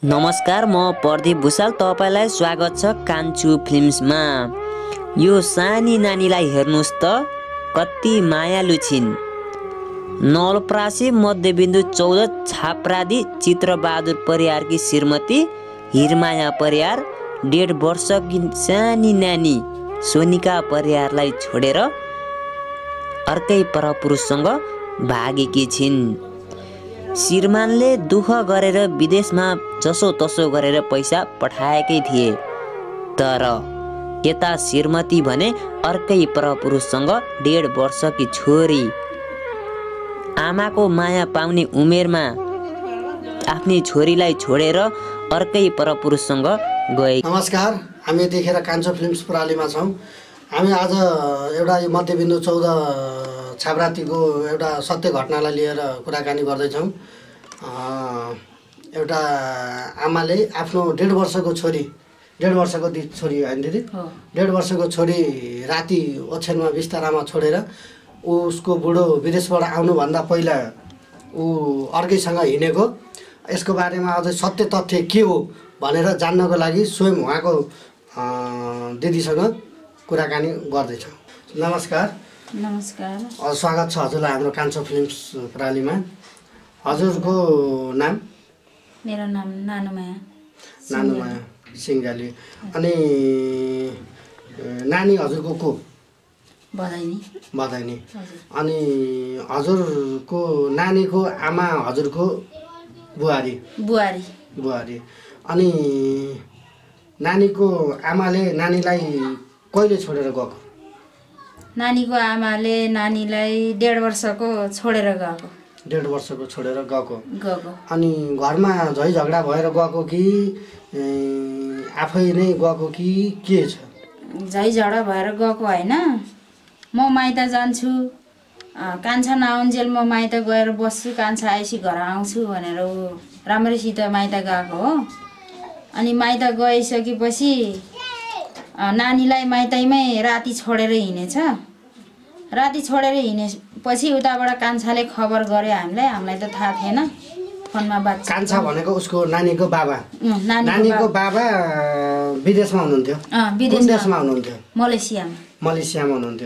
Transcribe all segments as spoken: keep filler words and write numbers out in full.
नमस्कार, म प्रदीप भुसाल। तपाईलाई स्वागत छ कान्छु फिल्म्समा। यो सानी नानीलाई हेर्नुस् त कति मायालु छिन्। नवलपरासी मध्यबिन्दु चौध छाप्रादी चित्रबहादुर परियारकी श्रीमती हिरमाया परियार डेढ वर्षकी सानी नानी सोनिका परियारलाई छोडेर अर्कै परपुरुषसँग भागेकी छिन्। श्रीमानले दुःख गरेर विदेशमा जसो तसो गरेर पैसा पठाएकै थिए, तर यता श्रीमती भने अर्कै परपुरुषसँग डेढ वर्षकी छोरी आमाको माया पाउने उमेरमा आफ्नी छोरीलाई छोडेर अर्कै परपुरुषसँग गए। नमस्कार, हामी देखेर कान्छो फिल्म्स प्रालीमा छौँ। हामी आज एउटा यो मध्यबिन्दु चौध छाप्रातीको एउटा सत्य घटनालाई लिएर कुराकानी गर्दैछौँ। एउटा आमाले आफ्नो डेढ वर्षको छोरी डेढ वर्षको दि छोरी होइन दिदी डेढ वर्षको छोरी राति ओछ्यानमा बिस्तारामा छोडेर उसको बुढो विदेशबाट आउनुभन्दा पहिला ऊ अर्कैसँग हिँडेको, यसको बारेमा अझै सत्य तथ्य के हो भनेर जान्नको लागि स्वयं उहाँको दिदीसँग कुराकानी गर्दैछौँ। नमस्कार। नमस्कार। स्वागत छ हजुरलाई हाम्रो कान्छो फिल्म्स प्रालीमा। हजुरको नाम? मेरो नाम नानुमाया नानुमाया सिङ्गाली। अनि नानी हजुरको को? बधाइनी। बधाइनी। अनि हजुरको नानीको आमा हजुरको बुहारी? बुहारी। बुहारी। अनि नानीको आमाले नानीलाई कहिले छोडेर गएको? नानीको आमाले नानीलाई डेढ वर्षको छोडेर गएको। डेढ वर्षको छोडेर गएको गएको अनि घरमा झै झगडा भएर गएको कि आफै नै गएको कि के छ? झै झगडा भएर गएको होइन। म माइत जान्छु, कान्छा नआउन्जेल म माइत गएर बस्छु, कान्छा आएपछि घर आउँछु भनेर ऊ राम्रैसित माइत गएको हो। अनि माइत गइसकेपछि नानीलाई माइतैमै राति छोडेर हिँडेछ। राति छोडेर हिँडेपछि उताबाट कान्छाले खबर गर्यो हामीलाई। हामीलाई त थाहा थिएन, फोनमा बात। कान्छा भनेको उसको नानीको बाबा? नानीको बाबा विदेशमा हुनुहुन्थ्यो? विदेशमा हुनुहुन्थ्यो, मलेसियामा। मलेसियामा हुनुहुन्थ्यो।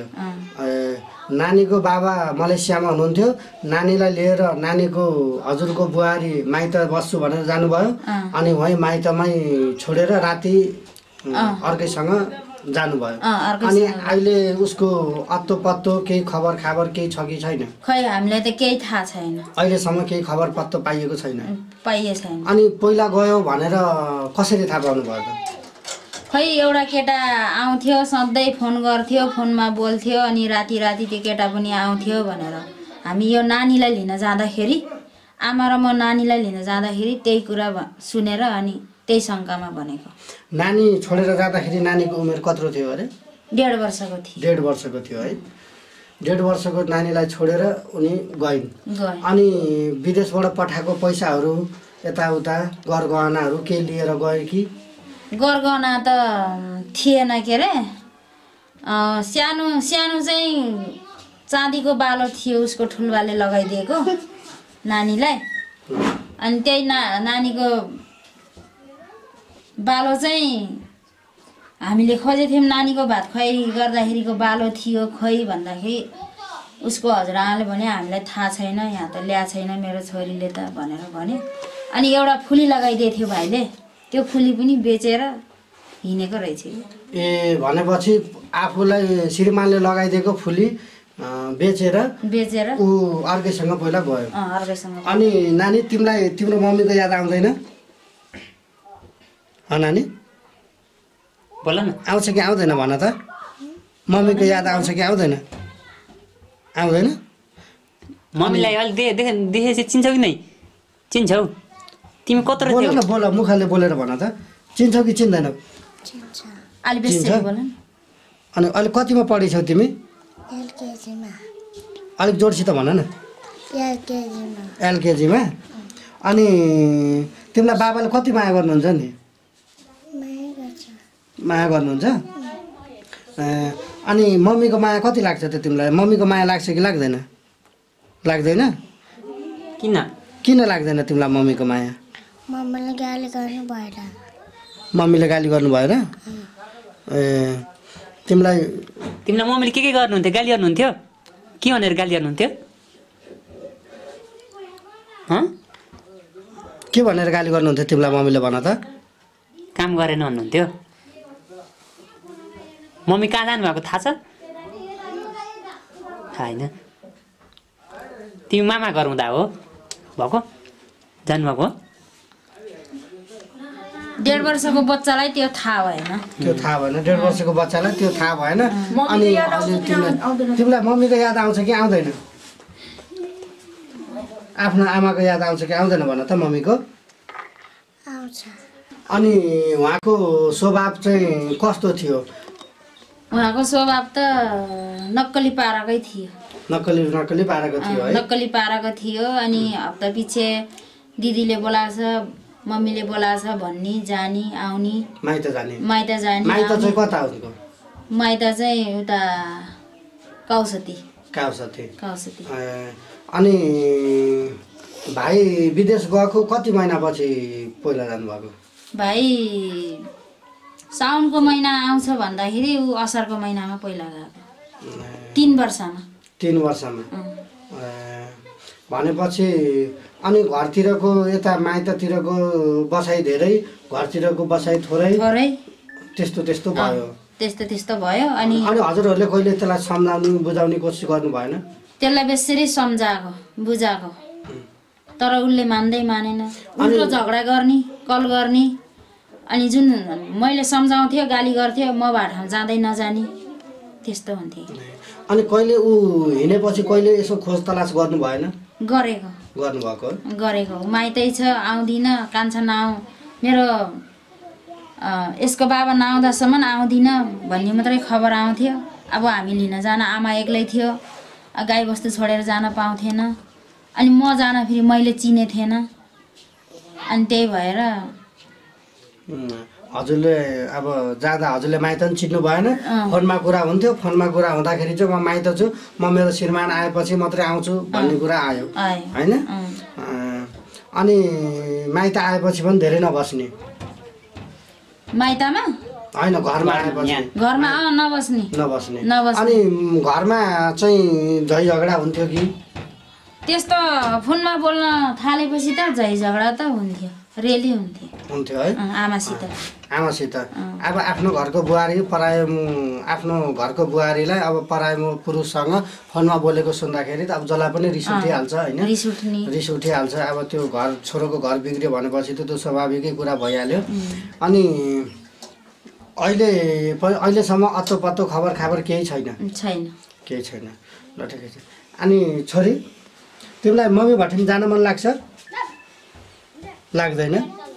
नानीको बाबा मलेसियामा हुनुहुन्थ्यो। नानीलाई लिएर नानीको हजुरको बुहारी माइत बस्छु भनेर जानुभयो। अनि वहीँ माइतमै छोडेर राति अर्कैसँग जानुभयो। अनि अहिले उसको अत्तो पत्तो केही खबर खाबर केही छ कि छैन? खै हामीलाई त केही थाहा छैन, अहिलेसम्म केही खबर पत्तो पाइएको छैन। पाइए छैन। अनि पहिला गयो भनेर कसरी थाहा पाउनुभयो त? खै एउटा केटा आउँथ्यो, सधैँ फोन गर्थ्यो, फोनमा बोल्थ्यो। अनि राति राति त्यो केटा पनि आउँथ्यो भनेर हामी यो नानीलाई लिन जाँदाखेरि, आमा र म नानीलाई लिन जाँदाखेरि त्यही कुरा सुनेर अनि त्यही शङ्कामा भनेको। नानी छोडेर जाँदाखेरि नानीको उमेर कत्रो थियो अरे? डेढ वर्षको थियो। डेढ वर्षको थियो है। डेढ वर्षको नानीलाई छोडेर उनी गइन्। अनि विदेशबाट पठाएको पैसाहरू यताउता गरगहनाहरू केही लिएर गए कि? गरगहना त थिएन के अरे। सानो सानो चाहिँ चाँदीको बालो थियो उसको ठुलबाले लगाइदिएको नानीलाई। अनि त्यही ना नानीको बालो चाहिँ हामीले खोजेको थियौँ। नानीको भात खुवाइ गर्दाखेरिको बालो थियो खोइ भन्दाखेरि उसको हजुरआमाले भने हामीलाई थाहा छैन, यहाँ त ल्या छैन मेरो छोरीले त भनेर भन्यो। अनि एउटा फुली लगाइदिएको थियो भाइले, त्यो फुली पनि बेचेर हिँडेको रहेछ। ए भनेपछि आफूलाई श्रीमानले लगाइदिएको फुली बेचेर बेचेर ऊ अर्कैसँग पहिला गयो। अर्कैसँग। अनि नानी तिमीलाई तिम्रो मम्मीको याद आउँदैन? नानी बोल न, आउँछ कि आउँदैन भन त? मम्मीको याद आउँछ कि आउँदैन? आउँदैन? मम्मीलाई अलि दे देखे देखेपछि चिन्छौ कि नै? चिन्छौ? तिमी कत्रो बोल न, बोल, मुखले बोलेर भन त। चिन्छौ कि चिन्दैनौ? अलि बेसी बोल न। अनि अहिले कतिमा पढिछौ तिमी? एलकेजीमा। अलिक जोडसित भन न। एलकेजीमा। एलकेजीमा। अनि तिमीलाई बाबाले कति माया गर्नुहुन्छ नि? माया गर्नुहुन्छ? अनि मम्मीको माया कति लाग्छ त तिमीलाई? मम्मीको माया लाग्छ कि लाग्दैन? लाग्दैन? किन किन लाग्दैन तिमीलाई मम्मीको माया? मम्मीले गाली गर्नु भएन मम्मीले गाली गर्नु भएन ए तिमीलाई तिमीलाई मम्मीले के के गर्नुहुन्थ्यो गाली गर्नुहुन्थ्यो के भनेर गाली गर्नुहुन्थ्यो हँ के भनेर गाली गर्नुहुन्थ्यो तिमीलाई मम्मीले भन त काम गरेन भन्नुहुन्थ्यो मम्मी कहाँ जानुभएको थाहा छ थाहा होइन तिमी मामा घर हुँदा हो भएको जानुभएको हो डेढ वर्षको बच्चालाई त्यो थाहा भएन त्यो थाहा भएन डेढ वर्षको बच्चालाई त्यो थाहा भएन अनि अहिले तिमीलाई तिमीलाई मम्मीको याद आउँछ कि आउँदैन आफ्नो आमाको याद आउँछ कि आउँदैन भन त मम्मीको आउँछ अनि उहाँको स्वभाव चाहिँ कस्तो थियो उहाँको स्वभाव त नक्कली पाराकै थियो नक्कली नक्कली पारेको थियो है नक्कली पाराको थियो अनि हप्ता पछि दिदीले बोलाछ मम्मीले बोलाछ भन्ने जानी आउने माइत जाने माइत जाने माइत चाहिँ कता उनको माइत चाहिँ उता कौसती काउसती कौसती अनि भाइ विदेश गएको कति महिनापछि पहिला जानुभएको भाइ साउनको महिना आउँछ भन्दाखेरि ऊ असारको महिनामा पहिला गएको तिन वर्षमा तिन वर्षमा भनेपछि अनि घरतिरको यता माइततिरको बसाइ धेरै घरतिरको बसाइ थोरै थोरै त्यस्तो त्यस्तो भयो त्यस्तो त्यस्तो भयो अनि अनि हजुरहरूले कहिले त्यसलाई सम्झाउनु बुझाउने कोसिस गर्नु भएन त्यसलाई बेसरी सम्झाएको बुझाएको तर उसले मान्दै मानेन उल्टो झगडा गर्ने कल गर्ने अनि जुन मैले सम्झाउँथ्यो गाली गर्थ्यो म भाडा जाँदै नजाने त्यस्तो हुन्थ्यो अनि कहिले ऊ हिँडेपछि कहिले यसो खोज तलास गर्नु भएन गरेको गर्नुभएको गरेको माइतै छ आउँदिन कान्छा नआउ मेरो यसको बाबा नआउँदासम्म आउँदिन भन्ने मात्रै खबर आउँथ्यो अब हामी लिन जान आमा एक्लै थियो गाई बस्तु छोडेर जान पाउँथेन अनि म जान फेरि मैले चिने थिएन अनि त्यही भएर हजुरले अब जाँदा हजुरले माइत पनि चिन्नु भएन फोनमा कुरा हुन्थ्यो फोनमा कुरा हुँदाखेरि चाहिँ म माइत छु म मेरो श्रीमान आएपछि मात्रै आउँछु भन्ने कुरा आयो होइन अनि माइत आएपछि पनि धेरै नबस्ने माइतमा होइन घरमा आएपछि घरमा नबस्ने नबस्ने नबस्ने अनि घरमा चाहिँ झै झगडा हुन्थ्यो कि त्यस्तो फोनमा बोल्न थालेपछि त झै झगडा त हुन्थ्यो रेली हुन्थ्यो हुन्थ्यो है आमासित आमासित अब आफ्नो घरको बुहारी पराय आफ्नो घरको बुहारीलाई अब पराय पुरुषसँग फोनमा बोलेको सुन्दाखेरि त अब जसलाई पनि रिस उठिहाल्छ होइन रिस उठ्ने रिस उठिहाल्छ अब त्यो घर छोरोको घर बिग्रियो भनेपछि त त्यो स्वाभाविकै कुरा भइहाल्यो अनि अहिले अहिलेसम्म अत्तो पत्तो खबर खबर केही छैन छैन केही छैन ल ठिकै छ अनि छोरी तिमीलाई मम्मी भट्टिन जान मन लाग्छ लाग्दैन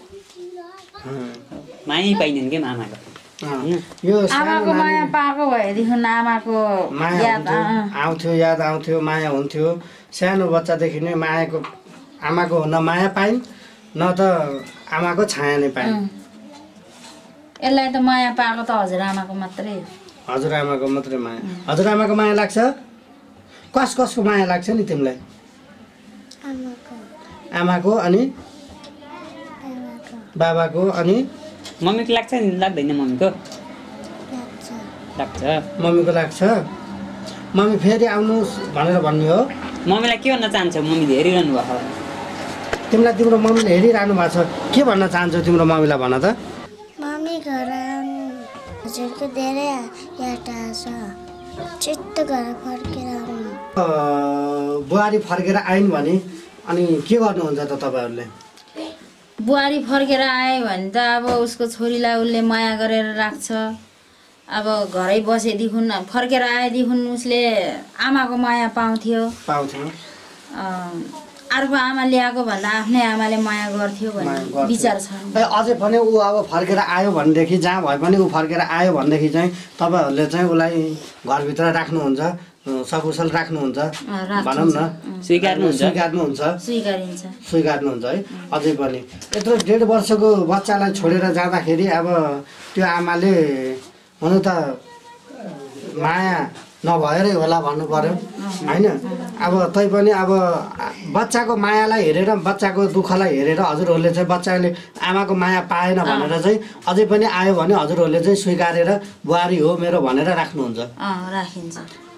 माया पाइँदैन के आमाको यो आमाको माया पाएको भएदेखि आमाको माया याद आउँथ्यो याद आउँथ्यो माया हुन्थ्यो सानो बच्चादेखि नै मायाको आमाको न माया पाइन् न त आमाको छाया नै पाइन् यसलाई त माया पाएको त हजुरआमाको मात्रै हो हजुरआमाको मात्रै माया हजुरआमाको माया लाग्छ कस कसको माया लाग्छ नि तिमीलाई आमाको आमाको अनि आमाको बाबाको अनि मम्मीको लाग्छ नि लाग्दैन मम्मीको लाग्छ लाग्छ मम्मीको लाग्छ मम्मी फेरि आउनुहोस् भनेर भन्ने हो मम्मीलाई के भन्न चाहन्छौ मम्मीले हेरिरहनु भएको तिमीलाई तिम्रो मम्मीले हेरिरहनु भएको छ के भन्न चाहन्छौ तिम्रो मम्मीलाई भन त मम्मी घर आउनु हजुरको धेरै याद आउँछ छिट्ट घर फर्केर आउनु बुहारी फर्केर आइन् भने अनि के गर्नुहुन्छ त तपाईँहरूले बुहारी फर्केर आयो भने त अब उसको छोरीलाई उसले माया गरेर राख्छ अब घरै बसेदेखि फर्केर आएदेखि उसले आमाको माया पाउँथ्यो पाउँथ्यो अर्को आमा ल्याएको भन्दा आफ्नै आमाले माया गर्थ्यो भन्ने विचार छ अझै पनि ऊ अब फर्केर आयो भनेदेखि जहाँ भए पनि ऊ फर्केर आयो भनेदेखि चाहिँ तपाईँहरूले चाहिँ उसलाई घरभित्र राख्नुहुन्छ सकुशल राख्नुहुन्छ भनौँ न स्वीकार्नुहुन्छ स्वीकार्नुहुन्छ स्वीकारिन्छ स्वीकार्नुहुन्छ है अझै पनि यत्रो डेढ वर्षको बच्चालाई छोडेर जाँदाखेरि अब त्यो आमाले हुन त माया नभएरै होला भन्नु पर्यो होइन। अब तैपनि अब बच्चाको मायालाई हेरेर बच्चाको दुःखलाई हेरेर हजुरहरूले चाहिँ बच्चाले आमाको माया पाएन भनेर चाहिँ अझै पनि आयो भने हजुरहरूले चाहिँ स्वीकारेर बुहारी हो मेरो भनेर राख्नुहुन्छ। अँ राखिन्छ।